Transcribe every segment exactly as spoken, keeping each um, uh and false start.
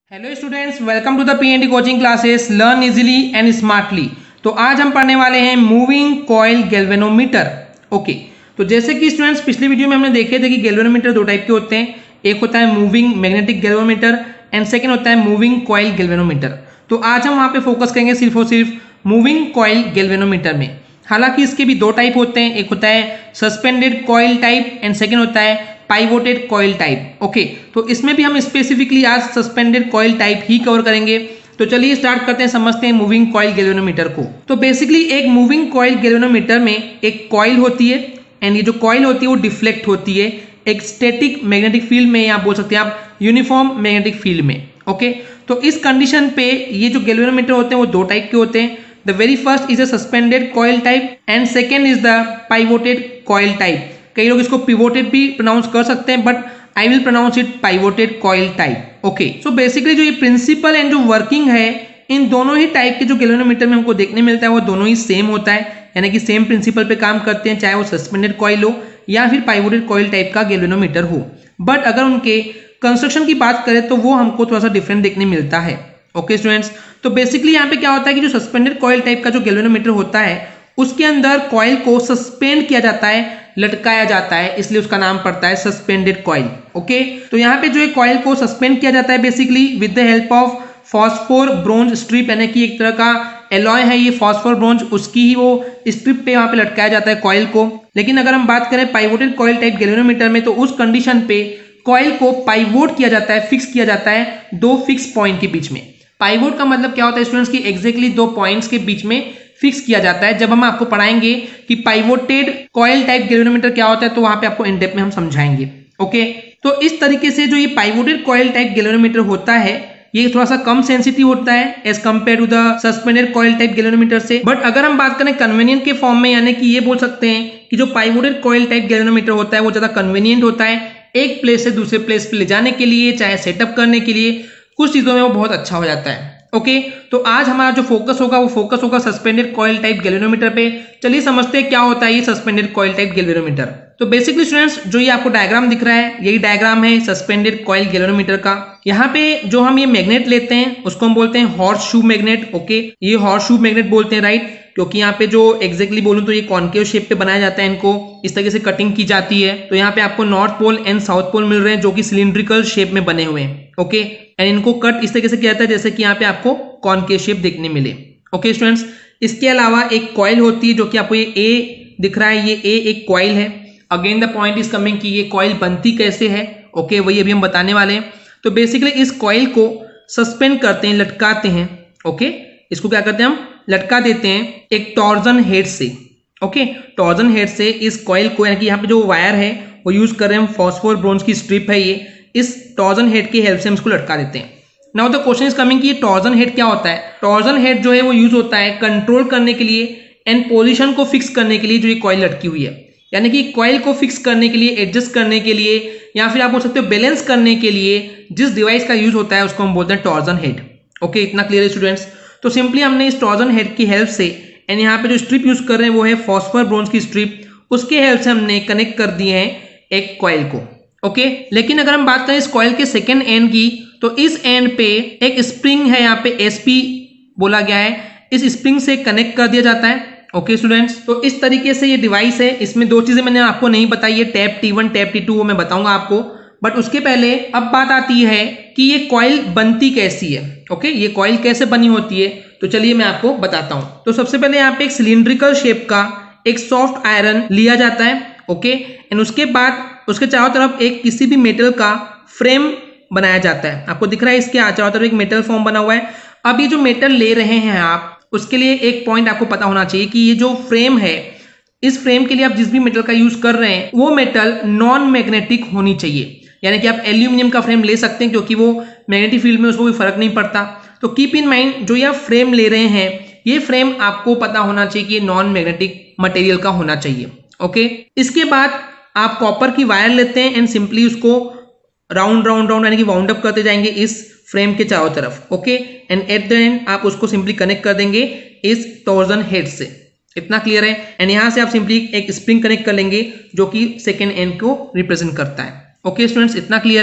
Hello students, welcome to the PND coaching classes learn easily and smartly. तो आज हम पढ़ने वाले हैं मूविंग कॉइल गैल्वेनोमीटर। ओके, तो जैसे कि स्टूडेंट्स पिछले वीडियो में हमने देखे थे कि गैल्वेनोमीटर दो टाइप के होते हैं। एक होता है moving magnetic galvanometer and second होता है मूविंग कॉइल गैल्वेनोमीटर। तो आज हम वहाँ पे फोकस करेंगे सिर्फ और सिर्फ मूविंग कॉइल गैल्वेनोमीटर में। हालांकि इसके भी दो टाइप होते हैं, एक होता है suspended coil type and second होता है पाइवोटेड कॉइल टाइप। ओके, तो इसमें भी हम स्पेसिफिकली आज सस्पेंडेड कॉइल टाइप ही कवर करेंगे। तो चलिए स्टार्ट करते हैं, समझते हैं मूविंग कॉइल गैल्वेनोमीटर को। तो बेसिकली एक मूविंग कॉइल गैल्वेनोमीटर में एक कॉइल होती है एंड ये जो कॉइल होती है वो डिफ्लेक्ट होती है एक स्टैटिक मैग्नेटिक फील्ड में, या बोल सकते हैं आप यूनिफॉर्म मैग्नेटिक फील्ड में। ओके, तो इस कंडीशन पे ये जो गैल्वेनोमीटर होते हैं वो दो टाइप के होते हैं। The very first is a suspended coil type and second is the pivoted coil type. कई लोग इसको पिवोटेड भी प्रोनाउंस कर सकते हैं, but I will pronounce it pivoted coil type. Okay, so basically जो ये प्रिंसिपल एंड जो वर्किंग है इन दोनों ही टाइप के जो गैल्वेनोमीटर में हमको देखने मिलता है वो दोनों ही सेम होता है, यानी कि सेम प्रिंसिपल पे काम करते हैं, चाहे वो सस्पेंडेड कॉइल हो या फिर पाइवोटेड कॉइल टाइप का गैल्वेनोमीटर हो। बट अगर उनके कंस्ट्रक्शन की बात करें तो वो हमको थोड़ा सा डिफरेंट देखने मिलता है। ओके स्टूडेंट्स, तो बेसिकली यहाँ पे क्या होता है कि जो सस्पेंडेड कॉइल टाइप का जो गैल्वेनोमीटर होता है उसके अंदर कॉइल को सस्पेंड किया जाता है, लटकाया जाता है, इसलिए उसका नाम पड़ता है सस्पेंडेड कॉइल। ओके, तो यहाँ पे जो है कॉइल को सस्पेंड किया जाता है basically with the help of phosphor bronze strip, यानी कि एक तरह का एलॉय है ये फॉस्फोर ब्रोंज, उसकी ही वो स्ट्रिप पे वहां पे लटकाया जाता है कॉइल को। लेकिन अगर हम बात करें पाइवोटेड कॉइल टाइप गैल्वेनोमीटर में तो उस कंडीशन पे कॉइल को पाइवोट किया जाता है, फिक्स किया जाता है दो फिक्स पॉइंट के बीच में। पाइवोट का मतलब क्या होता है स्टूडेंट्स की एग्जैक्टली दो पॉइंट्स के बीच में फिक्स किया जाता है। जब हम आपको पढ़ाएंगे कि पाइवोटेड कॉइल टाइप गैल्वेनोमीटर क्या होता है तो वहां पे आपको इन डेप्थ में हम समझाएंगे। ओके, तो इस तरीके से जो ये पाइवोटेड कॉइल टाइप गैल्वेनोमीटर होता है ये थोड़ा सा कम सेंसिटिव होता है as compare to the suspended coil type galvanometer से। बट अगर हम बात करें कन्वीनियंट के फॉर्म में, यानी कि ये बोल सकते हैं कि जो पाइवोटेड कॉइल टाइप गैल्वेनोमीटर होता है वो ज्यादा कन्वीनियंट होता है एक प्लेस से दूसरे प्लेस पे ले जाने के लिए, चाहे सेटअप करने के लिए, कुछ चीजों में वो बहुत अच्छा हो जाता है। ओके okay, तो आज हमारा जो फोकस होगा वो फोकस होगा सस्पेंडेड कॉइल टाइप गैल्वेनोमीटर पे। चलिए समझते हैं क्या होता है ये सस्पेंडेड कॉइल टाइप गैल्वेनोमीटर। तो बेसिकली स्टूडेंट्स जो ये आपको डायग्राम दिख रहा है यही डायग्राम है सस्पेंडेड कॉइल गैल्वेनोमीटर का। यहाँ पे जो हम ये मैग्नेट लेते हैं उसको हम बोलते हैं हॉर्स शू मैग्नेट। ओके, ये हॉर्स शू मैग्नेट बोलते हैं, राइट, क्योंकि यहाँ पे जो एग्जैक्टली बोलूं तो ये कॉन्केव शेप पे बनाया जाता है, इनको इस तरीके से कटिंग की जाती है। तो यहाँ पे आपको north pole and south pole मिल रहे हैं जो कि सिलिंड्रिकल शेप में बने हुए हैं। ओके, एंड इनको कट इस तरीके से किया जाता है जैसे कि यहाँ पे आपको कॉन्केव शेप देखने मिले। ओके स्टूडेंट्स, इसके अलावा एक कॉइल होती है जो कि आपको ये ए दिख रहा है, ये ए एक कॉइल है। Again the point is coming कि ये कॉइल बनती कैसे है। ओके, वही अभी हम बताने वाले हैं। तो बेसिकली इस कॉइल को सस्पेंड करते हैं, लटकाते हैं। ओके, इसको क्या करते हैं हम लटका देते हैं एक टॉर्जन हेड से। ओके, टॉर्जन हेड से इस कॉइल को, यानी कि यहाँ पे जो वायर है वो यूज कर रहे हैं हम, फॉस्फोर ब्रोंज की स्ट्रिप है ये, इस टॉर्जन हेड की हेल्प से हम इसको लटका देते हैं। Now the question is coming कि ये टॉर्जन हेड क्या होता है। टॉर्जन हेड जो है वो यूज होता है कंट्रोल करने के लिए एंड पोजीशन को फिक्स करने के लिए जो ये कॉइल लटकी हुई है, यानी कि कॉइल को फिक्स करने के लिए, एडजस्ट करने के लिए, या फिर आप बोल सकते हो बैलेंस करने के लिए जिस डिवाइस का यूज होता है उसको हम बोलते हैं टॉर्जन हेड। ओके, इतना क्लियर है स्टूडेंट्स। तो सिंपली हमने इस टॉर्जन हेड की हेल्प से, एंड यहाँ पे जो स्ट्रिप यूज कर रहे हैं वो है फॉस्फोर ब्रोंज की स्ट्रिप, उसके हेल्प से हमने कनेक्ट कर दिए हैं एक कॉइल को। ओके, लेकिन अगर हम बात करें इस कॉइल के सेकेंड एंड की तो इस एंड पे एक स्प्रिंग है, यहाँ पे एसपी बोला गया है, इस स्प्रिंग से कनेक्ट कर दिया जाता है। ओके स्टूडेंट्स, तो इस तरीके से ये डिवाइस है। इसमें दो चीजें मैंने आपको नहीं बताई है, tap T one tap T two, वो मैं बताऊंगा आपको। बट उसके पहले अब बात आती है कि ये कॉइल बनती कैसी है। ओके, ये कॉइल कैसे बनी होती है तो चलिए मैं आपको बताता हूं। तो सबसे पहले यहाँ पे एक सिलिंड्रिकल शेप का एक सॉफ्ट आयरन लिया जाता है। ओके, एंड उसके बाद उसके चारों तरफ एक किसी भी मेटल का फ्रेम बनाया जाता है। आपको दिख रहा है इसके चारों तरफ एक मेटल फॉर्म बना हुआ है। अब ये जो मेटल ले रहे हैं आप, उसके लिए एक पॉइंट आपको पता होना चाहिए कि ये जो फ्रेम है, इस फ्रेम के लिए आप जिस भी मेटल का यूज कर रहे हैं वो मेटल नॉन मैग्नेटिक होनी चाहिए। यानी कि आप एल्यूमिनियम का फ्रेम ले सकते हैं क्योंकि वो मैग्नेटिक फील्ड में उसको कोई फर्क नहीं पड़ता। तो कीप इन माइंड जो ये फ्रेम ले रहे हैं ये फ्रेम आपको पता होना चाहिए कि ये नॉन मैग्नेटिक मटेरियल का होना चाहिए। ओके, इसके बाद आप कॉपर की वायर लेते हैं एंड सिंपली उसको राउंड राउंड राउंड यानी कि वाउंड अप करते जाएंगे इस फ्रेम के चारों तरफ। Okay, and at the end आप उसको सिंपली कनेक्ट कर देंगे इस टॉर्जन हेड से। इतना क्लियर है। एंड यहां से आप सिंपली एक स्प्रिंग कनेक्ट कर लेंगे जो कि सेकेंड एंड को रिप्रेजेंट करता है। ओके स्टूडेंट्स, इतना क्लियर है।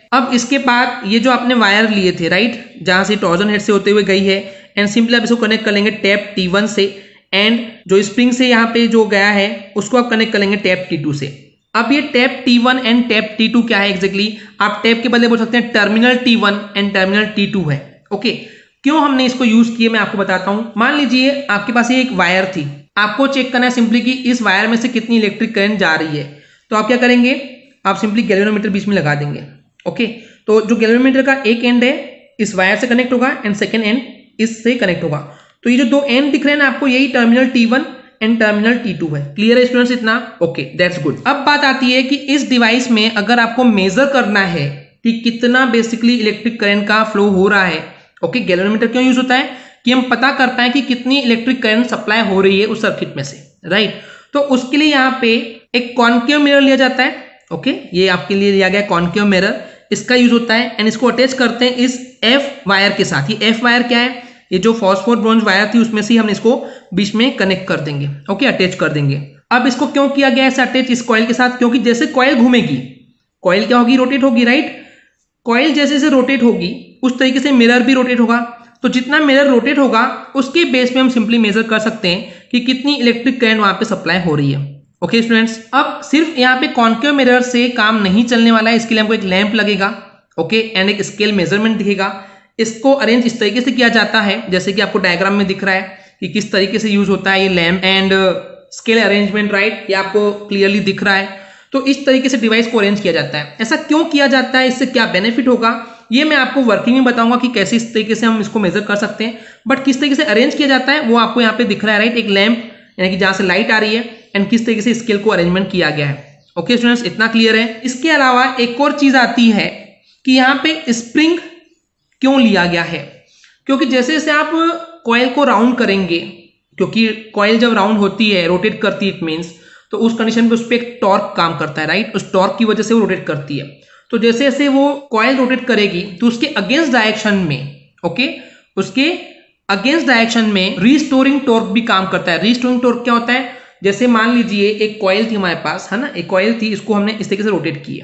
अब इसके बाद ये जो आपने वायर लिए थे राइट, जहां से टॉर्जन हेड से होते हुए गई है, एंड सिंपली आप इसको कनेक्ट कर लेंगे टैप टी वन से, एंड जो स्प्रिंग से यहाँ पे जो गया है उसको आप कनेक्ट कर लेंगे टैप टी टू से। अब ये tap T one and tap T two क्या है एग्जैक्टली exactly? आप टैप के बदले बोल सकते हैं terminal T one and terminal T two है। ओके, क्यों हमने इसको यूज किया मैं आपको बताता हूं। मान लीजिए आपके पास ये एक वायर थी, आपको चेक करना है सिंपली कि इस वायर में से कितनी इलेक्ट्रिक करंट जा रही है। तो आप क्या करेंगे, आप सिंपली गैल्वेनोमीटर बीच में लगा देंगे। ओके, तो जो गैल्वेनोमीटर का एक एंड है इस वायर से कनेक्ट होगा एंड सेकेंड एंड इससे कनेक्ट होगा। तो ये जो दो एंड दिख रहे हैं ना आपको, यही terminal T one and terminal T two है। क्लियर है स्टूडेंट्स इतना? Okay, that's good. अब बात आती है कि इस डिवाइस में अगर आपको मेजर करना है कि कितना बेसिकली इलेक्ट्रिक करंट का फ्लो हो रहा है। ओके, गैल्वेनोमीटर क्यों यूज होता है कि हम पता कर पाए कि कितनी इलेक्ट्रिक करंट सप्लाई हो रही है उस सर्किट में से, राइट। तो उसके लिए यहाँ पे एक कॉन्केव मिरर लिया जाता है। ओके, ये आपके लिए लिया गया कॉन्केव मिरर, इसका यूज होता है एंड इसको अटैच करते हैं इस एफ वायर के साथ। ये एफ वायर क्या है, ये जो फॉस्फोर ब्रोंज वायर थी उसमें से हम इसको बीच में कनेक्ट कर देंगे। ओके, अटैच कर देंगे। अब इसको क्यों किया गया ऐसा अटैच इस कॉइल के साथ, क्योंकि जैसे कॉइल घूमेगी, कॉइल क्या होगी, रोटेट होगी, राइट। कॉइल जैसे जैसे रोटेट होगी उस तरीके से मिरर भी रोटेट होगा। तो जितना मिरर रोटेट होगा उसके बेस पे हम सिंपली मेजर कर सकते हैं कि कितनी इलेक्ट्रिक करंट वहां पे सप्लाई हो रही है। ओके स्टूडेंट्स, अब सिर्फ यहाँ पे कॉन्केव मिरर से काम नहीं चलने वाला है, इसके लिए हमको एक लैंप लगेगा। ओके, एंड एक स्केल मेजरमेंट दिखेगा। इसको अरेंज इस तरीके से किया जाता है जैसे कि आपको डायग्राम में दिख रहा है कि किस तरीके से यूज होता है ये lamp and scale arrangement, right. ये आपको क्लियरली दिख रहा है। तो इस तरीके से डिवाइस को अरेंज किया जाता है। ऐसा क्यों किया जाता है, इससे क्या बेनिफिट होगा, ये मैं आपको वर्किंग में बताऊंगा कि कैसे इस तरीके से हम इसको मेजर कर सकते हैं। बट किस तरीके से अरेंज किया जाता है वो आपको यहाँ पे दिख रहा है, राइट। एक लैंप यानी कि जहां से लाइट आ रही है एंड किस तरीके से स्केल को अरेंजमेंट किया गया है। ओके स्टूडेंट्स, इतना क्लियर है। इसके अलावा एक और चीज आती है कि यहाँ पे स्प्रिंग क्यों लिया गया है, क्योंकि जैसे जैसे आप कॉइल को राउंड करेंगे, क्योंकि कॉइल जब राउंड होती है, रोटेट करती है, इट मीन्स तो उस कंडीशन पे उस पर एक टॉर्क काम करता है, राइट। उस टॉर्क की वजह से वो रोटेट करती है। तो जैसे जैसे वो कॉइल रोटेट करेगी तो उसके अगेंस्ट डायरेक्शन में, ओके, उसके अगेंस्ट डायरेक्शन में रीस्टोरिंग टॉर्क भी काम करता है। रीस्टोरिंग टॉर्क क्या होता है, जैसे मान लीजिए एक कॉइल थी हमारे पास, है ना, एक कॉइल थी, इसको हमने इस तरीके से रोटेट किया,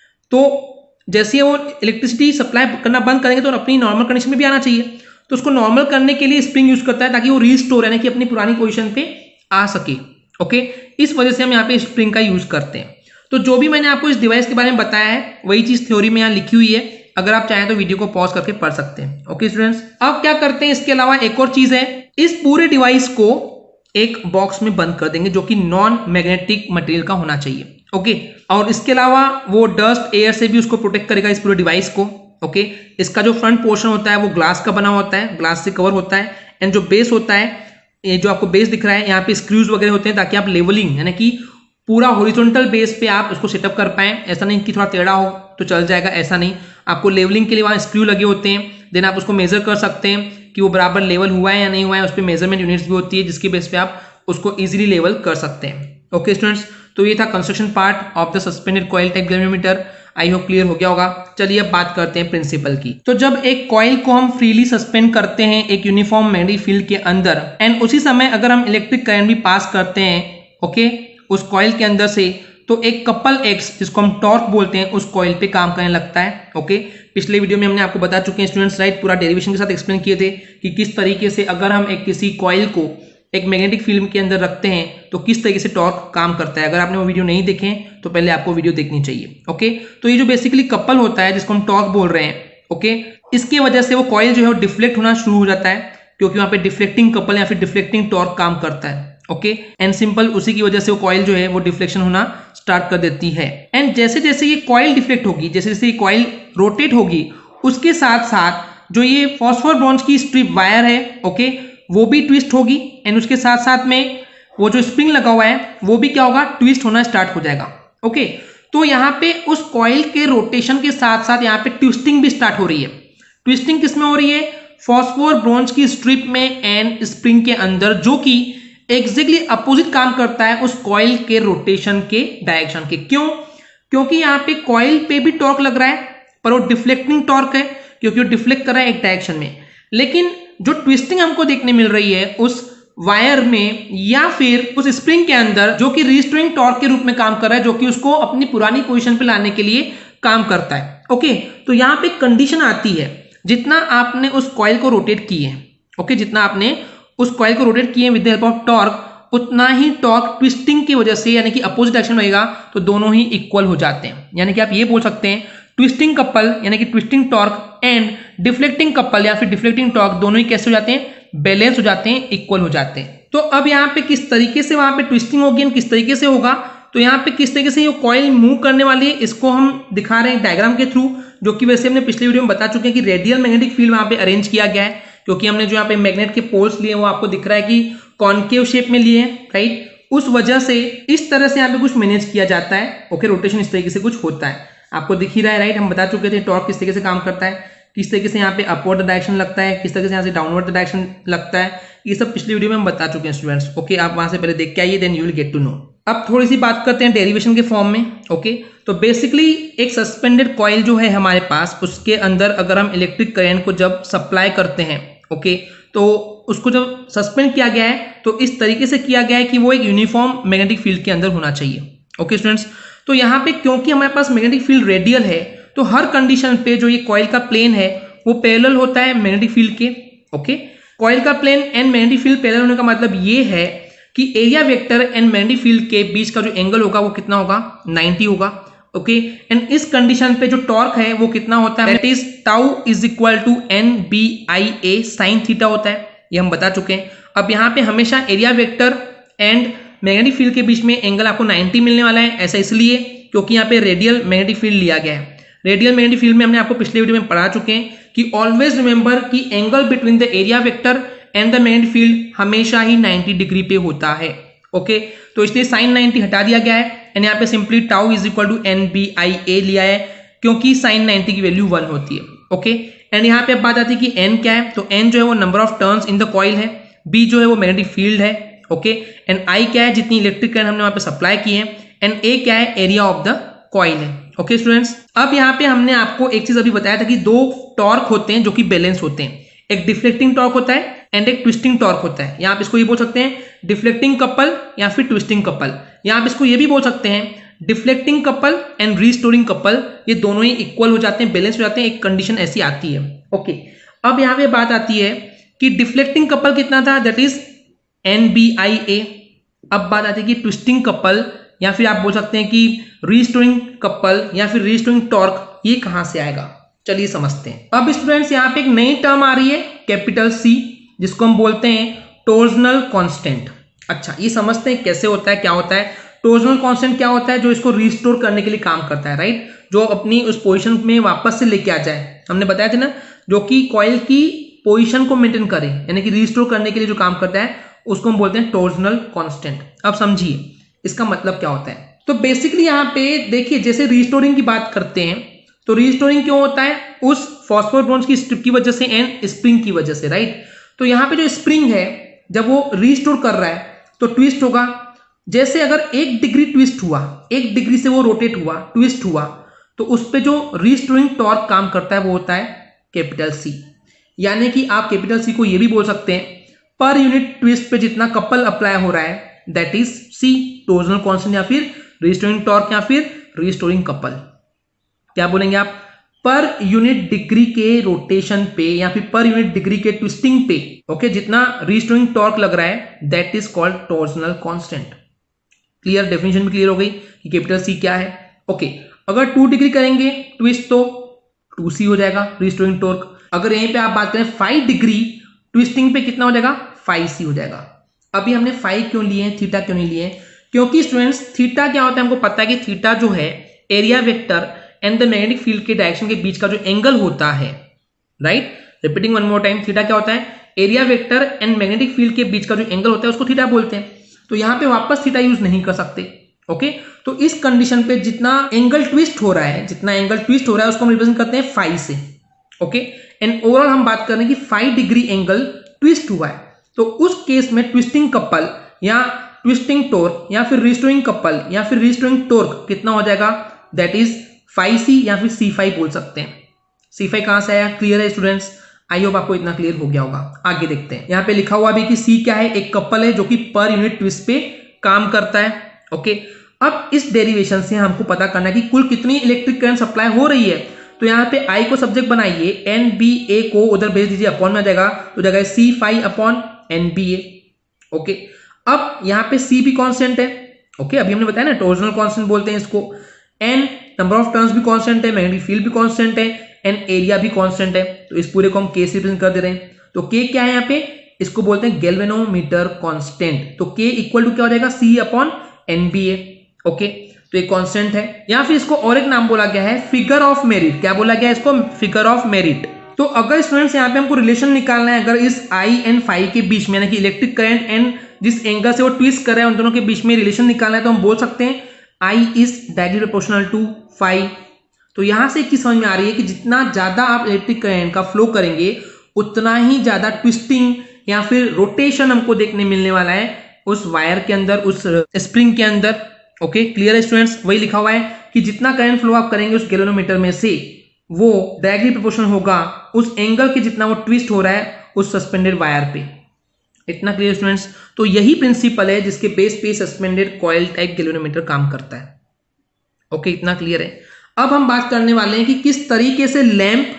तो जैसे वो इलेक्ट्रिसिटी सप्लाई करना बंद करेंगे तो अपनी नॉर्मल कंडीशन में भी आना चाहिए। तो उसको नॉर्मल करने के लिए स्प्रिंग यूज करता है ताकि वो रीस्टोर यानी कि अपनी पुरानी पोजीशन पे आ सके। ओके, इस वजह से हम यहाँ पे स्प्रिंग का यूज करते हैं। तो जो भी मैंने आपको इस डिवाइस के बारे में बताया है वही चीज थ्योरी में यहाँ लिखी हुई है। अगर आप चाहें तो वीडियो को पॉज करके पढ़ सकते हैं। ओके स्टूडेंट्स, अब क्या करते हैं, इसके अलावा एक और चीज है, इस पूरे डिवाइस को एक बॉक्स में बंद कर देंगे जो कि नॉन मैग्नेटिक मटेरियल का होना चाहिए। ओके, और इसके अलावा वो डस्ट एयर से भी उसको प्रोटेक्ट करेगा इस पूरे डिवाइस को। ओके, इसका जो फ्रंट पोर्शन होता है वो ग्लास का बना होता है, ग्लास से कवर होता है, एंड जो बेस होता है, ये जो आपको बेस दिख रहा है यहाँ पे स्क्रूज वगैरह होते हैं ताकि आप लेवलिंग यानी कि पूरा हॉरिजॉन्टल बेस पे आप उसको सेटअप कर पाए। ऐसा नहीं कि थोड़ा टेढ़ा हो तो चल जाएगा, ऐसा नहीं। आपको लेवलिंग के लिए वहाँ स्क्रू लगे होते हैं, देन आप उसको मेजर कर सकते हैं कि वो बराबर लेवल हुआ है या नहीं हुआ है। उस पर मेजरमेंट यूनिट्स भी होती है जिसके बेस पे आप उसको इजीली लेवल कर सकते हैं। ओके स्टूडेंट्स, तो ये था construction part of the suspended coil type galvanometer. I hope clear हो गया होगा। चलिए अब बात करते हैं प्रिंसिपल की। तो जब एक कॉइल को हम फ्रीली सस्पेंड करते हैं एक यूनिफॉर्म मैग्नेटिक फील्ड के अंदर, एंड उसी समय अगर हम इलेक्ट्रिक करंट भी पास करते हैं, ओके, उस कॉइल के अंदर से, तो एक कपल एक्स जिसको हम टॉर्क बोलते हैं उस कॉइल पे काम करने लगता है। ओके, पिछले वीडियो में हमने आपको बता चुके हैं स्टूडेंट्स, राइट, पूरा डेरिवेशन के साथ एक्सप्लेन किए थे कि किस तरीके से अगर हम एक किसी कॉइल को एक मैग्नेटिक फील्ड के अंदर रखते हैं तो किस तरीके से टॉर्क काम करता है। अगर आपने वो वीडियो नहीं देखे तो पहले आपको वीडियो देखनी चाहिए। ओके, तो ये जो बेसिकली कपल होता है जिसको हम टॉर्क बोल रहे हैं, ओके, इसकी वजह से वो कॉइल जो है वो डिफ्लेक्ट होना शुरू हो जाता है, क्योंकि वहां पे डिफ्लेक्टिंग कपल या फिर डिफ्लेक्टिंग टॉर्क काम करता है। ओके, एंड सिंपल उसी की वजह से वो कॉइल जो है वो डिफ्लेक्शन होना स्टार्ट कर देती है। एंड जैसे जैसे ये कॉइल डिफ्लेक्ट होगी, जैसे जैसे ये कॉइल रोटेट होगी, उसके साथ साथ जो ये फॉस्फोर ब्रॉन्ज की स्ट्रिप वायर है, ओके, वो भी ट्विस्ट होगी, एंड उसके साथ साथ में वो जो स्प्रिंग लगा हुआ है वो भी क्या होगा, ट्विस्ट होना स्टार्ट हो जाएगा। ओके, तो यहाँ पे उस कॉइल के रोटेशन के साथ साथ यहाँ पे ट्विस्टिंग भी स्टार्ट हो रही है। ट्विस्टिंग किसमें हो रही है, फॉस्फोर ब्रॉन्ज की स्ट्रिप में एंड स्प्रिंग के अंदर, जो कि एग्जैक्टली अपोजिट काम करता है उस कॉइल के रोटेशन के डायरेक्शन के। क्यों, क्योंकि यहाँ पे कॉइल पे भी टॉर्क लग रहा है पर वो डिफ्लेक्टिंग टॉर्क है, क्योंकि वो डिफ्लेक्ट कर रहा है एक डायरेक्शन में। लेकिन जो ट्विस्टिंग हमको देखने मिल रही है उस वायर में या फिर उस स्प्रिंग के अंदर, जो कि रीस्टोरिंग टॉर्क के रूप में काम कर रहा है, जो कि उसको अपनी पुरानी पोजीशन पे लाने के लिए काम करता है। ओके, तो यहाँ पे कंडीशन आती है, जितना आपने उस कॉइल को रोटेट किए है, ओके, जितना आपने उस कॉइल को रोटेट किए with the help of torque, उतना ही टॉर्क ट्विस्टिंग की वजह से यानी कि अपोजिट डायरेक्शन में होगा, तो दोनों ही इक्वल हो जाते हैं। यानी कि आप ये बोल सकते हैं ट्विस्टिंग कपल यानी कि twisting torque and deflecting couple या फिर डिफ्लेक्टिंग टॉर्क दोनों ही कैसे हो जाते हैं, बैलेंस हो जाते हैं, इक्वल हो जाते हैं। तो अब यहाँ पे किस तरीके से वहां पे ट्विस्टिंग होगी और किस तरीके से होगा, तो यहाँ पे किस तरीके से ये कॉइल मूव करने वाली है इसको हम दिखा रहे हैं डायग्राम के थ्रू, जो कि वैसे हमने पिछले वीडियो में बता चुके हैं कि रेडियल मैग्नेटिक फील्ड वहां पे अरेंज किया गया है, क्योंकि हमने जो यहाँ पे मैग्नेट के पोल्स लिए वो आपको दिख रहा है कि कॉन्केव शेप में लिए हैं, राइट। उस वजह से इस तरह से यहाँ पे कुछ मैनेज किया जाता है। ओके, रोटेशन इस तरीके से कुछ होता है, आपको दिख ही रहा है, राइट। हम बता चुके थे टॉर्क किस तरीके से काम करता है, किस तरीके से यहाँ पे अपवर्ड डायरेक्शन लगता है, किस तरीके से यहाँ से डाउनवर्ड डायरेक्शन लगता है, ये सब पिछले वीडियो में हम बता चुके हैं स्टूडेंट्स। ओके, आप वहां से पहले देख के आइए, then you will get to know. अब थोड़ी सी बात करते हैं डेरिवेशन के फॉर्म में। ओके, तो बेसिकली एक सस्पेंडेड कॉइल जो है हमारे पास, उसके अंदर अगर हम इलेक्ट्रिक करंट को जब सप्लाई करते हैं, ओके, तो उसको जब सस्पेंड किया गया है तो इस तरीके से किया गया है कि वो एक यूनिफॉर्म मैग्नेटिक फील्ड के अंदर होना चाहिए। ओके स्टूडेंट्स, तो यहाँ पे क्योंकि हमारे पास मैग्नेटिक फील्ड रेडियल है, तो हर कंडीशन पे जो ये कॉइल का प्लेन है वो पैरेलल होता है मैग्नेटिक फील्ड के। ओके, कॉइल का plane and magnetic field parallel होने का मतलब ये है कि area vector and magnetic field के बीच का जो एंगल होगा वो कितना होगा, नाइंटी होगा। ओके, एंड इस कंडीशन पे जो टॉर्क है वो कितना होता है, that is tau is equal to N B I A sine theta होता है, ये हम बता चुके हैं। अब यहाँ पे हमेशा area vector and magnetic field के बीच में एंगल आपको नाइंटी मिलने वाला है, ऐसा इसलिए क्योंकि यहाँ पे रेडियल मैग्नेटिक फील्ड लिया गया है। रेडियल मैग्नेटिक फील्ड में हमने आपको पिछले वीडियो में पढ़ा चुके हैं कि ऑलवेज रिमेंबर कि angle between the area vector and the magnetic field हमेशा ही नाइंटी डिग्री पे होता है। ओके, तो इसलिए साइन नाइंटी हटा दिया गया है एंड यहाँ पे simply tau is equal to N B I A लिया है, क्योंकि साइन नाइंटी की वैल्यू वन होती है। ओके, एंड यहाँ पे अब बात आती है कि एन क्या है, तो एन जो है वो number of turns in the coil है, बी जो है वो मैग्नेटिक फील्ड है। ओके, एंड आई क्या है, जितनी इलेक्ट्रिक करंट हमने वहां पे सप्लाई की है, एंड ए क्या है, एरिया ऑफ द कॉइल है। ओके स्टूडेंट्स, अब यहाँ पे हमने आपको एक चीज अभी बताया था कि दो टॉर्क होते हैं जो कि बैलेंस होते हैं, एक डिफ्लेक्टिंग टॉर्क होता है एंड एक ट्विस्टिंग टॉर्क होता है। यहाँ आप इसको ये बोल सकते हैं डिफ्लेक्टिंग कपल या फिर ट्विस्टिंग कपल, यहाँ आप इसको ये भी बोल सकते हैं deflecting couple and restoring couple, ये दोनों ही इक्वल हो जाते हैं, बैलेंस हो जाते हैं, एक कंडीशन ऐसी आती है। ओके, अब यहाँ पे बात आती है कि डिफ्लेक्टिंग कपल कितना था, that is N B I A. अब बात आती है कि ट्विस्टिंग कपल या फिर आप बोल सकते हैं कि रीस्टोरिंग कपल या फिर रीस्टोरिंग टॉर्क, ये कहां से आएगा, चलिए समझते हैं। अब स्टूडेंट्स यहाँ पे एक नई टर्म आ रही है कैपिटल सी, जिसको हम बोलते हैं टॉर्जनल कांस्टेंट। अच्छा, ये समझते हैं कैसे होता है, क्या होता है टॉर्जनल कांस्टेंट, क्या होता है, जो इसको रिस्टोर करने के लिए काम करता है, राइट, जो अपनी उस पोजीशन में वापस से लेके आ जाए। हमने बताया था ना, जो कि कॉइल की पोजीशन को मेंटेन करे, यानी कि रिस्टोर करने के लिए जो काम करता है उसको हम बोलते हैं टॉर्जनल कांस्टेंट। अब समझिए इसका मतलब क्या होता है। तो बेसिकली यहाँ पे देखिए, जैसे रिस्टोरिंग की बात करते हैं तो रिस्टोरिंग क्यों होता है, उस फॉस्फोर बॉन्ड्स की स्ट्रिप की वजह से एंड स्प्रिंग की वजह से, राइट। तो यहाँ पे जो स्प्रिंग है जब वो रिस्टोर कर रहा है तो ट्विस्ट होगा। जैसे अगर एक डिग्री ट्विस्ट हुआ, एक डिग्री से वो रोटेट हुआ, ट्विस्ट हुआ, तो उस पर जो रिस्टोरिंग टॉर्क काम करता है वो होता है कैपिटल सी। यानी कि आप कैपिटल सी को ये भी बोल सकते हैं पर यूनिट ट्विस्ट पे जितना कपल अप्लाई हो रहा है that is C, torsional constant या फिर रिस्टोरिंग टॉर्क या फिर रिस्टोरिंग कपल। क्या बोलेंगे आप, पर यूनिट डिग्री के रोटेशन पे या फिर पर यूनिट डिग्री के ट्विस्टिंग पे, ओके, जितना रिस्टोरिंग टॉर्क लग रहा है that is called torsional constant. Clear, definition भी क्लियर हो गई कि कैपिटल सी क्या है। ओके, अगर टू डिग्री करेंगे ट्विस्ट तो टू सी हो जाएगा रिस्टोरिंग टॉर्क। अगर यहीं पे आप बात करें फाइव डिग्री ट्विस्टिंग पे कितना हो जाएगा, फाइव सी हो जाएगा। अभी हमने फाइव क्यों लिए हैं, थीटा क्यों नहीं लिए, क्योंकि स्टूडेंट्स थीटा क्या होता है, हमको पता है कि थीटा जो है area vector and the magnetic field के डायरेक्शन के बीच का जो एंगल होता है, right. Repeating one more time, theta क्या होता है, area vector and magnetic field के बीच का जो एंगल होता है उसको थीटा बोलते हैं। तो यहाँ पे वापस थीटा यूज नहीं कर सकते। ओके, तो इस कंडीशन पे जितना एंगल ट्विस्ट हो रहा है, जितना एंगल ट्विस्ट हो रहा है उसको हम रिप्रेजेंट करते हैं फाइव से। ओके, एंड ओवरऑल हम बात कर रहे हैं कि फाइव डिग्री एंगल ट्विस्ट हुआ है, तो उस केस में ट्विस्टिंग कपल या ट्विस्टिंग टॉर्क या फिर रिस्टोरिंग कपल या फिर रिस्टोरिंग टॉर्क कितना हो जाएगा, दैट इज फाइव सी या फिर सी फाइव बोल सकते हैं। सी फाइव कहां से आया, क्लियर है स्टूडेंट्स, आई होप आपको इतना क्लियर हो गया होगा। आगे देखते हैं, यहाँ पे लिखा हुआ भी कि सी क्या है, एक कपल है जो कि पर यूनिट ट्विस्ट पे काम करता है। ओके, अब इस डेरिवेशन से हमको पता करना है कि कुल कितनी इलेक्ट्रिक करंट सप्लाई हो रही है। तो यहाँ पे आई को सब्जेक्ट बनाइए, एन बी ए को उधर भेज दीजिए, अपॉन में आ जाएगा तो जाएगा C phi upon N B A. Okay, अब यहाँ पे सी भी कांस्टेंट है। ओके, अभी हमने बताया ना टॉर्सनल कांस्टेंट बोलते हैं इसको। एन नंबर ऑफ टर्न्स भी कांस्टेंट है, मैग्नेटिक फील्ड भी कांस्टेंट है, एन एरिया भी कांस्टेंट है। तो इस पूरे को हम के से रिप्रेजेंट कर दे रहे हैं। तो के क्या है यहाँ पे, इसको बोलते हैं गैल्वेनोमीटर कांस्टेंट। तो के इक्वल टू क्या हो जाएगा, C upon N B A. Okay, तो ये कांस्टेंट है, या फिर इसको और एक नाम बोला गया है फिगर ऑफ मेरिट। क्या बोला गया है इसको, फिगर ऑफ मेरिट। तो अगर स्टूडेंट्स यहाँ पे हमको रिलेशन निकालना है, अगर इस आई एंड फाइव के बीच में, यानी कि इलेक्ट्रिक करंट एंड जिस एंगल से वो ट्विस्ट कर रहा है उन दोनों के बीच में रिलेशन निकालना है, तो हम बोल सकते हैं I is directly proportional to phi. तो यहां से एक चीज समझ में आ रही है कि जितना ज्यादा आप इलेक्ट्रिक करंट का फ्लो करेंगे उतना ही ज्यादा ट्विस्टिंग या फिर रोटेशन हमको देखने मिलने वाला है उस वायर के अंदर, उस स्प्रिंग के अंदर। ओके, क्लियर है स्टूडेंट्स, वही लिखा हुआ है कि जितना करंट फ्लो आप करेंगे उस गैल्वेनोमीटर में से वो डायरेक्टली प्रोपोर्शनल होगा उस एंगल के जितना वो ट्विस्ट हो रहा है उस सस्पेंडेड वायर पे। इतना क्लियर स्टूडेंट्स। तो यही प्रिंसिपल है जिसके बेस पे सस्पेंडेड कॉइल टाइप गैल्वेनोमीटर काम करता है। ओके, इतना क्लियर है। अब हम बात करने वाले हैं कि किस तरीके से lamp,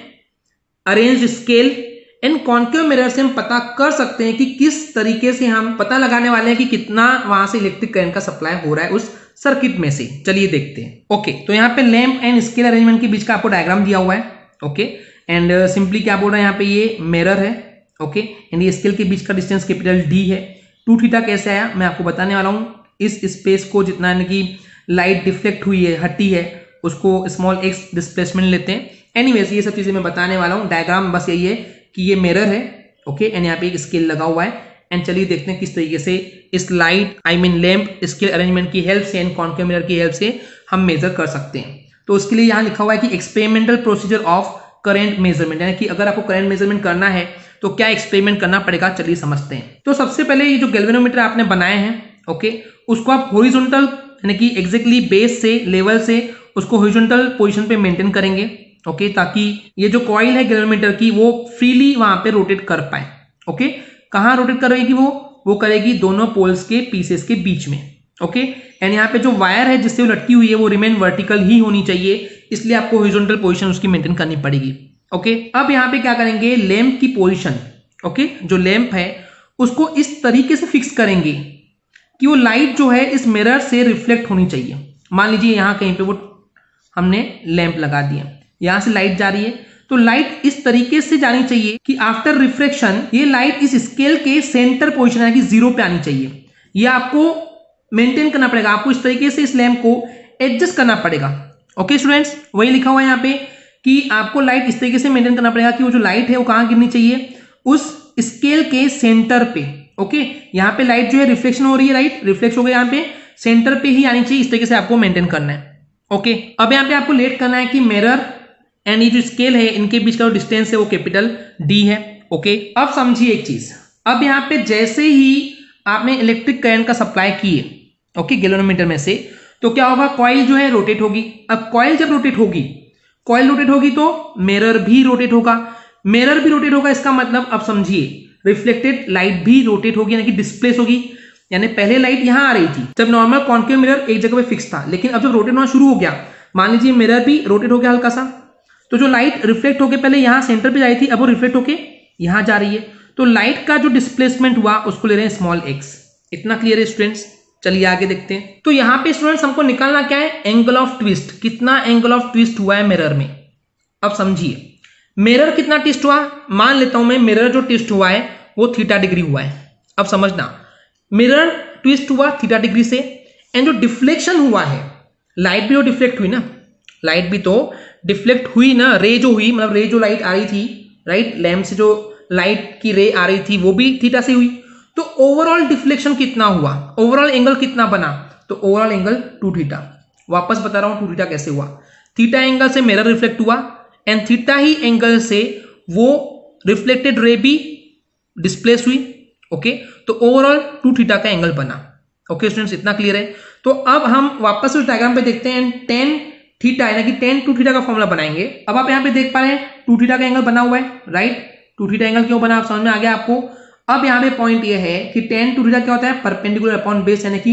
arrange scale and concave mirror से हम पता कर सकते हैं कि किस तरीके से हम पता लगाने वाले हैं कि कितना वहां से इलेक्ट्रिक करंट का सप्लाई हो रहा है उस सर्किट में से। चलिए देखते हैं। ओके, तो यहाँ पे लैंप एंड स्केल अरेंजमेंट के बीच का आपको डायग्राम दिया हुआ है। ओके, एंड सिंपली क्या बोल रहा है यहाँ पे, ये मिरर है। ओके, एंड ये स्केल के बीच का डिस्टेंस कैपिटल डी है। टू थीटा कैसे आया मैं आपको बताने वाला हूँ। इस स्पेस को जितना यानी कि लाइट डिफ्लेक्ट हुई है, हटी है, उसको स्मॉल एक्स डिस्प्लेसमेंट लेते हैं। एनीवेज ये सब चीजें मैं बताने वाला हूँ। डायग्राम बस यही है कि ये मिरर है। ओके, एंड यहाँ पे एक स्केल लगा हुआ है। एंड चलिए देखते हैं किस तरीके से इस light I mean lamp scale arrangement की हेल्प से एंड कॉन्केव मिरर की हेल्प से हम मेजर कर सकते हैं। तो उसके लिए यहाँ लिखा हुआ है कि experimental procedure of current measurement, यानी कि अगर आपको करंट मेजरमेंट करना है तो क्या एक्सपेरिमेंट करना पड़ेगा, चलिए समझते हैं। तो सबसे पहले ये जो गैल्वेनोमीटर आपने बनाए हैं, ओके, उसको आप हॉरिजॉन्टल यानी कि एग्जैक्टली बेस से, लेवल से उसको हॉरिजॉन्टल पोजीशन पे मेंटेन करेंगे। ओके, ताकि ये जो कॉइल है गैल्वेनोमीटर की वो फ्रीली वहां पे रोटेट कर पाए। ओके, कहाँ रोटेट करेगी वो वो करेगी दोनों पोल्स के पीसेस के बीच में। ओके, एंड यहाँ पे जो वायर है जिससे वो लटकी हुई है वो रिमेन वर्टिकल ही होनी चाहिए, इसलिए आपको हॉरिजॉन्टल पोजीशन उसकी मेंटेन करनी पड़ेगी। ओके, अब यहाँ पे क्या करेंगे, लैंप की पोजीशन, ओके, जो लैंप है उसको इस तरीके से फिक्स करेंगे कि वो लाइट जो है इस मिरर से रिफ्लेक्ट होनी चाहिए। मान लीजिए यहाँ कहीं पे वो हमने लैंप लगा दिया, यहां से लाइट जा रही है, तो लाइट इस तरीके से जानी चाहिए कि आफ्टर रिफ्लेक्शन ये लाइट इस स्केल के सेंटर पोजीशन यानी कि जीरो पे आनी चाहिए। ये आपको मेंटेन करना पड़ेगा, आपको इस तरीके से इस लैंप को एडजस्ट करना पड़ेगा। ओके स्टूडेंट्स, वही लिखा हुआ है यहाँ पे कि आपको लाइट इस तरीके से मेंटेन करना पड़ेगा कि वो जो लाइट है वो कहां गिरनी चाहिए, उस स्केल के सेंटर पे। ओके, यहाँ पे लाइट जो है रिफ्लेक्शन हो रही है, राइट, रिफ्लेक्ट हो गया, यहाँ पे सेंटर पे ही आनी चाहिए। इस तरीके से आपको मेंटेन करना है। ओके, अब यहाँ पे आपको लेट करना है कि मिरर एंड ये जो स्केल है इनके बीच का जो डिस्टेंस है वो कैपिटल डी है। ओके, अब समझिए एक चीज, अब यहाँ पे जैसे ही आपने इलेक्ट्रिक करंट का सप्लाई किए, ओके, गैल्वेनोमीटर में से, तो क्या होगा, कॉइल जो है रोटेट होगी। अब कॉइल जब रोटेट होगी, कॉइल रोटेट होगी तो मिरर भी रोटेट होगा। मिरर भी रोटेट होगा, इसका मतलब अब समझिए रिफ्लेक्टेड लाइट भी रोटेट होगी यानी कि डिस्प्लेस होगी। यानी पहले लाइट यहां आ रही थी जब नॉर्मल कॉन्केव मिरर एक जगह पे फिक्स था, लेकिन अब जब रोटेट होना शुरू हो गया, मान लीजिए मिरर भी रोटेट हो गया हल्का सा, तो जो लाइट रिफ्लेक्ट होके पहले यहां सेंटर पे जा रही थी अब वो रिफ्लेक्ट होके यहां जा रही है। तो लाइट का जो डिस्प्लेसमेंट हुआ उसको ले रहे हैं स्मॉल एक्स। इतना क्लियर है स्टूडेंट्स? चलिए आगे देखते हैं। तो यहाँ पे स्टूडेंट्स हमको निकालना क्या है, एंगल ऑफ ट्विस्ट। कितना एंगल ऑफ ट्विस्ट हुआ है मिरर में। अब समझिए मिरर कितना ट्विस्ट हुआ, मान लेता हूं मैं मिरर जो ट्विस्ट हुआ है वो थीटा डिग्री हुआ है। अब समझना, मिरर ट्विस्ट हुआ थीटा डिग्री से, एंड जो डिफ्लेक्शन हुआ है, लाइट भी तो डिफ्लेक्ट हुई ना, लाइट भी तो डिफ्लेक्ट हुई ना, रे जो हुई, मतलब रे जो लाइट आ रही थी, राइट, लैंप से जो लाइट की रे आ रही थी वो भी थीटा से हुई। तो ओवरऑल डिफ्लेक्शन कितना हुआ, ओवरऑल एंगल कितना बना, तो ओवरऑल एंगल टू थीटा। वापस बता रहा हूं टू थीटा कैसे हुआ, थीटा एंगल से मिरर रिफ्लेक्ट हुआ एंड थीटा ही एंगल से वो रिफ्लेक्टेड रे भी डिस्प्लेस हुई। ओके, तो ओवरऑल टू थीटा का एंगल बना। ओके स्टूडेंट्स, इतना क्लियर है? तो अब हम वापस उस डायग्राम पे देखते हैं, टेन थीटा यानी कि टेन टू थीटा का फॉर्मूला बनाएंगे। अब आप यहाँ पे देख पा रहे हैं टू थीटा का एंगल बना हुआ है, राइट। टू थीटा एंगल क्यों बना, आप समझ में आ गया आपको। अब यहाँ पे पॉइंट ये है कि टेन टू थीटा क्या होता है, परपेंडिकुलर अपॉन बेस, यानी कि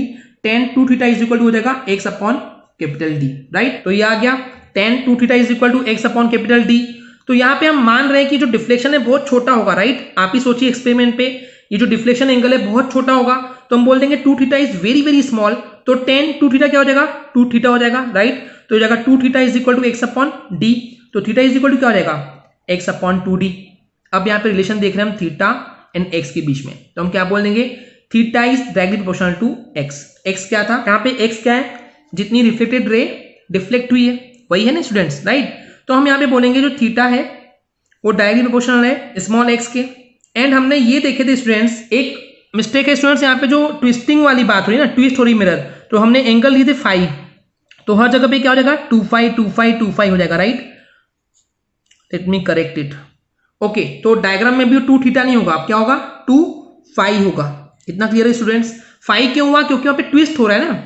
ten two theta is equal to हो जाएगा X upon capital D, right. तो ये आ गया tan two theta is equal to X upon capital D. तो यहाँ पे हम मान रहे हैं कि जो डिफ्लेक्शन है बहुत छोटा होगा, राइट। आप ही सोचिए एक्सपेरिमेंट पे ये जो डिफ्लेक्शन एंगल है बहुत छोटा होगा, तो हम बोल देंगे two theta is very very small. तो टेन टू थीटा क्या हो जाएगा, टू थीटा हो जाएगा, राइट। तो हो जाएगा two theta is equal to X upon D. तो थीटा इज इक्वल टू क्या हो जाएगा, एक्स अपॉन टू डी। अब यहाँ पे रिलेशन देख रहे हैं हम थीटा एंड एक्स के बीच में, तो हम क्या बोल देंगे, theta is directly proportional to X. X क्या था यहाँ पे, एक्स क्या है, जितनी रिफ्लेक्टेड रे डिफ्लेक्ट हुई है वही है ना स्टूडेंट्स, राइट। तो हम यहाँ पे बोलेंगे जो थीटा है वो डायरेक्टली प्रोपोर्शनल है स्मॉल एक्स के। एंड हमने ये देखे थे स्टूडेंट्स, एक मिस्टेक है स्टूडेंट्स यहाँ पे जो ट्विस्टिंग वाली बात हो रही है ना, ट्विस्ट हो रही मिरर, तो हमने एंगल लिए थे फाइव, तो हर जगह पे क्या हो जाएगा, two phi two phi two phi हो जाएगा, right. Let me correct it. Okay, तो डायग्राम में भी टू थीटा नहीं होगा, अब क्या होगा, टू फाइव होगा। इतना क्लियर है स्टूडेंट्स। फाइव क्यों हुआ, क्योंकि वहां पे ट्विस्ट हो रहा है ना,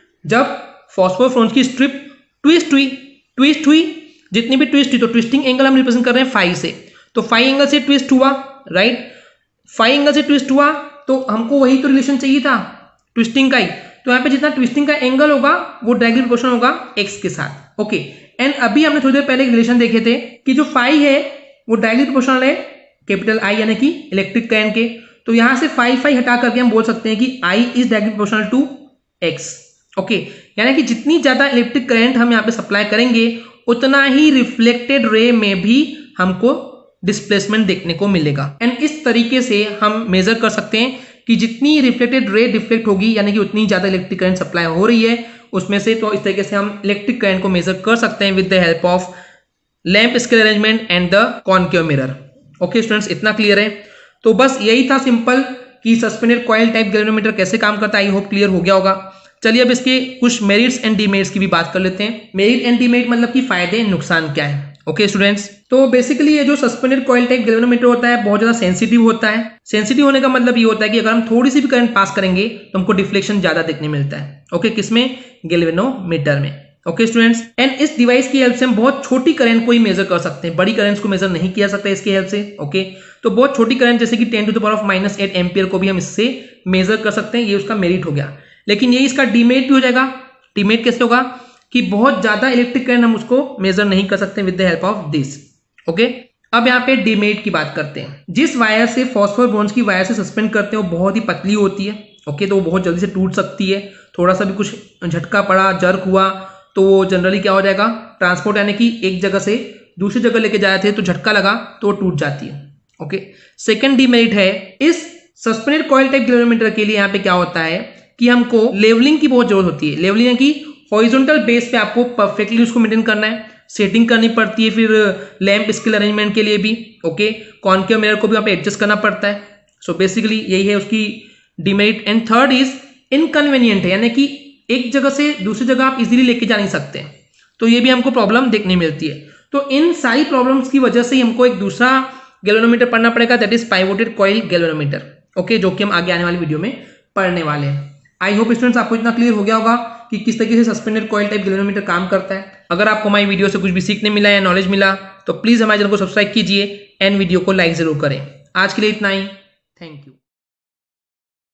जब फॉस्फोरफ्लोन्स की स्ट्रिप ट्विस्ट हुई ट्विस्ट हुई जितनी भी ट्विस्ट हुई, तो ट्विस्टिंग एंगल हम रिप्रेजेंट कर रहे हैं फाइव से, तो फाइव एंगल से ट्विस्ट हुआ, राइट। फाइव एंगल से ट्विस्ट हुआ तो हमको वही तो रिलेशन चाहिए था ट्विस्टिंग का ही, तो यहाँ पे जितना ट्विस्टिंग का एंगल होगा वो डायरेक्टली प्रोपोर्शनल होगा एक्स के साथ। ओके, एंड अभी हमने थोड़ी देर पहले एक रिलेशन देखे थे कि जो फाइव है वो डायरेक्टली प्रोपोर्शनल है कैपिटल आई यानी कि इलेक्ट्रिक करंट के। तो यहां से फाइव फाइव हटा करके हम बोल सकते हैं कि I is directly proportional to X. Okay, यानी कि जितनी ज्यादा इलेक्ट्रिक करंट हम यहाँ पे सप्लाई करेंगे उतना ही रिफ्लेक्टेड रे में भी हमको डिस्प्लेसमेंट देखने को मिलेगा। एंड इस तरीके से हम मेजर कर सकते हैं कि जितनी रिफ्लेक्टेड रे डिफ्लेक्ट होगी यानी कि उतनी ज्यादा इलेक्ट्रिक करंट सप्लाई हो रही है उसमें से, तो इस तरीके से हम इलेक्ट्रिक करंट को मेजर कर सकते हैं with the help of lamp scale arrangement and the concave mirror. Okay students, इतना क्लियर है। तो बस यही था सिंपल कि सस्पेंडेड कॉइल टाइप गैल्वेनोमीटर कैसे काम करता है। आई होप क्लियर हो गया होगा। चलिए अब इसके कुछ मेरिट्स एंड डीमेरिट्स की भी बात कर लेते हैं। मेरिट एंड डीमेरिट मतलब कि फायदे नुकसान क्या है। ओके स्टूडेंट्स, तो बेसिकली ये जो सस्पेंडेड कॉइल टाइप गैल्वेनोमीटर होता है बहुत ज्यादा सेंसिटिव होता है। सेंसिटिव होने का मतलब ये होता है कि अगर हम थोड़ी सी भी करंट पास करेंगे तो हमको डिफ्लेक्शन ज्यादा देखने मिलता है। ओके, किसमें, गैल्वेनोमीटर में। ओके स्टूडेंट्स, एंड इस डिवाइस की हेल्प से हम बहुत छोटी करंट को ही मेजर कर सकते हैं, बड़ी करंट्स को मेजर नहीं किया सकता इसकी हेल्प से। ओके, तो बहुत छोटी करंट जैसे कि ten to the power of minus eight ampere को भी हम इससे मेजर कर सकते हैं, ये उसका मेरिट हो गया। लेकिन ये इसका डीमेरिट भी हो जाएगा। डीमेरिट कैसे होगा कि बहुत ज्यादा इलेक्ट्रिक करंट हम उसको मेजर नहीं कर सकते with the help of this. Okay, अब यहाँ पे डीमेरिट की बात करते हैं। जिस वायर से फॉस्फोर बोन्स की वायर से सस्पेंड करते हैं वो बहुत ही पतली होती है। ओके, तो वो बहुत जल्दी से टूट सकती है, थोड़ा सा भी कुछ झटका पड़ा, जर्क हुआ तो वो जनरली क्या हो जाएगा, ट्रांसपोर्ट यानी कि एक जगह से दूसरी जगह लेके जाए थे तो झटका लगा तो वो टूट जाती है। ओके, सेकंड डीमेरिट है इस सस्पेंडेड कॉइल टाइप गैल्वेनोमीटर के लिए यहाँ पे क्या होता है कि हमको लेवलिंग की बहुत जरूरत होती है। लेवलिंग की हॉरिजॉन्टल बेस पे आपको परफेक्टली उसको मेंटेन करना है, सेटिंग करनी पड़ती है, फिर लैंप स्केल अरेंजमेंट के लिए भी। ओके, कॉनकेव मिरर को भी वहाँ पे एडजस्ट करना पड़ता है। सो बेसिकली यही है उसकी demerit. And third is inconvenient है, यानी कि एक जगह से दूसरी जगह आप इजीली लेके जा नहीं सकते, तो ये भी हमको प्रॉब्लम देखने मिलती है। तो इन सारी प्रॉब्लम्स की वजह से हमको एक दूसरा गैल्वेनोमीटर पढ़ना पड़ेगा, that is pivoted coil galvanometer. Okay, जो कि हम आगे आने वाली वीडियो में पढ़ने वाले हैं। आई होप स्टूडेंट्स आपको इतना क्लियर हो गया होगा कि किस तरीके से सस्पेंडेड कॉइल टाइप गैल्वेनोमीटर काम करता है। अगर आपको हमारी वीडियो से कुछ भी सीखने मिला या नॉलेज मिला तो प्लीज हमारे चैनल को सब्सक्राइब कीजिए एंड वीडियो को लाइक जरूर करें। आज के लिए इतना ही, थैंक यू।